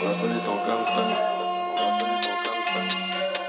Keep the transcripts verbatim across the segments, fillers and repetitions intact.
la salle du temps comme Trunks. La salle du temps comme Trunks.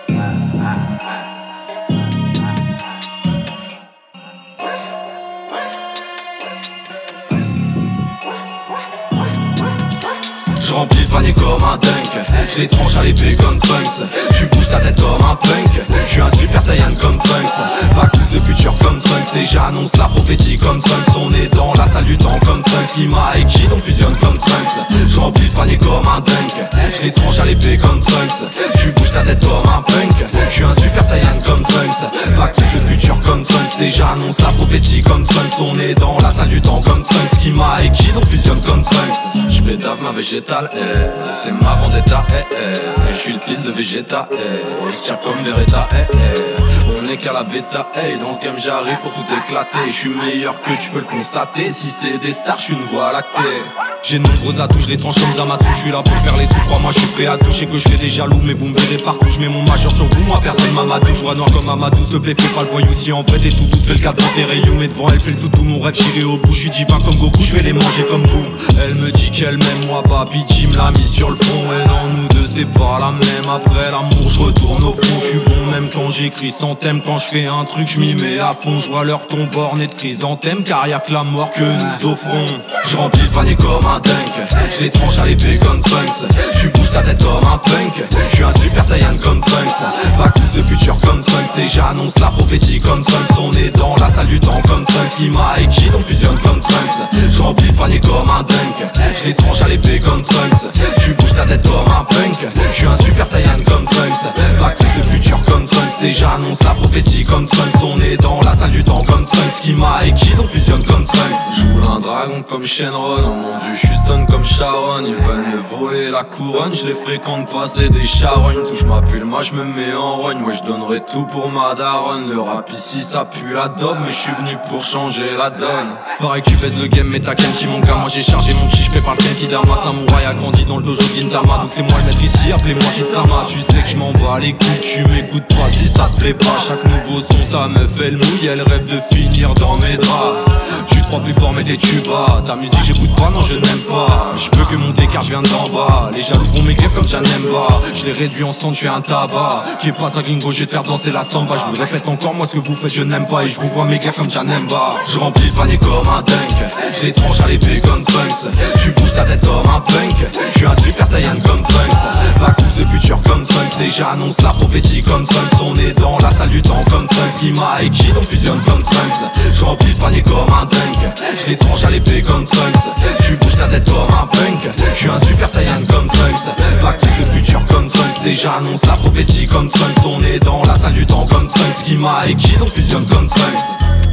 Je remplis le panier comme un dunk, je les tranche à l'épée comme Trunks. Tu bouges ta tête comme un punk, je suis un super saiyan comme Trunks. Back to the future comme Trunks, et j'annonce la prophétie comme Trunks. On est dans la salle du temps comme Trunks, Ima et Kid on fusionne comme Trunks. Je remplis le panier comme un dunk, je les tranche à l'épée comme Trunks. Tu bouges ta tête comme un punk, je suis un super saiyan comme Trunks. Back to the future comme Trunks, et j'annonce la prophétie comme Trunks. On est dans la salle du temps comme Trunks, Ima et Kid on fusionne comme Trunks. Je pédave ma végétale, eh, c'est ma vendetta, eh, eh. Je suis le fils de Vegeta, eh, je tire comme Beretta, eh, eh. On est qu'à la bêta, hey, dans ce game j'arrive pour tout éclater. Je suis meilleur que tu peux le constater. Si c'est des stars, je suis une voie lactée. J'ai de nombreux atouts, je les tranche comme Zamatsu. Je suis là pour faire les sous, crois-moi je suis prêt à toucher. Que je fais des jaloux, mais vous me verrez partout. Je mets mon majeur sur vous, moi personne m'a matou. Je vois noir comme Amadou, s'il te plaît fais pas le voyou. Si en vrai t'es tout doute, fais le cadre dans tes rayons. Mais devant elle fait le tout, tout mon rêve tiré au bout. Je suis divin comme Goku, je vais les manger comme boum. Elle me dit qu'elle m'aime, moi Baby Jim l'a mis sur le front. Et non, nous deux c'est pas la même. Après l'amour je retourne au front. Je suis bon même quand j'écris sans thème. Quand je fais un truc je m'y mets à fond. Je vois leur ton borné de chrysanthème, car y'a que la mort que nous offrons. Je remplis le panier comme un dunk, je les tranche à l'épée comme Trunks. Tu bouges ta tête comme un punk, je suis un super saiyan comme Trunks. Back to the future comme Trunks, et j'annonce la prophétie comme Trunks. On est dans la salle du temps comme Trunks, Ima et Kid on fusionne comme Trunks. Je remplis le panier comme un dunk, je les tranche à l'épée comme Trunks. Tu bouges ta tête comme un punk, je suis un super saiyan comme Trunks. Back to the future comme Trunks, et j'annonce la prophétie comme Trunks. On est dans la salle du temps comme Trunks, Ima et Kid on fusionne comme Trunks. J'roule un dragon comme Shenron, oh mon dieu, je suis stun comme Sharon. Ils veulent me voler la couronne, je les fréquente passer des charognes. Touche ma pull, moi je me mets en rogne. Ouais, je donnerai tout pour ma daronne. Le rap ici ça pue la dope, mais je suis venu pour changer la donne. Pareil que tu baisses le game, mais t'as qu'un petit mon gars. Moi j'ai chargé mon ki, j'paie par le Kentidama. Samouraï a grandi dans le dojo Gintama. Donc c'est moi le maître ici, appelez-moi Kitsama. Tu sais que je m'en bats les couilles, tu m'écoutes pas si ça te plaît pas. Chaque nouveau son ta meuf elle mouille, elle rêve de finir dans mes draps. Tu te crois plus fort mais t'es tuba. Ta musique j'écoute pas, non je n'aime pas. Je peux que monter car je viens d'en bas. Les jaloux vont m'écrire comme Janemba. Je les réduis en sang, tu es un tabac. Qui est pas ça gringo, je vais te faire danser la samba. Je vous répète encore, moi ce que vous faites je n'aime pas. Et je vous vois m'écrire comme Janemba. Je remplis le panier comme un dunk, je les tranche à l'épée comme Trunks. Tu bouges ta tête comme un punk, je suis un super saiyan comme Trunks. Back to the future comme Trunks, et j'annonce la prophétie comme Trunks. On est dans la salle du temps comme Trunks, Ima et Kid on fusionne comme Trunks. Je remplis le panier comme un dunk, je les tranche à l'épée comme Trunks. Tu bouges ta tête comme un punk, je suis un super saiyan comme Trunks. Back to the future comme Trunks, et j'annonce la prophétie comme Trunks. On est dans la salle du temps comme Trunks, Ima et Kid on fusionne comme Trunks.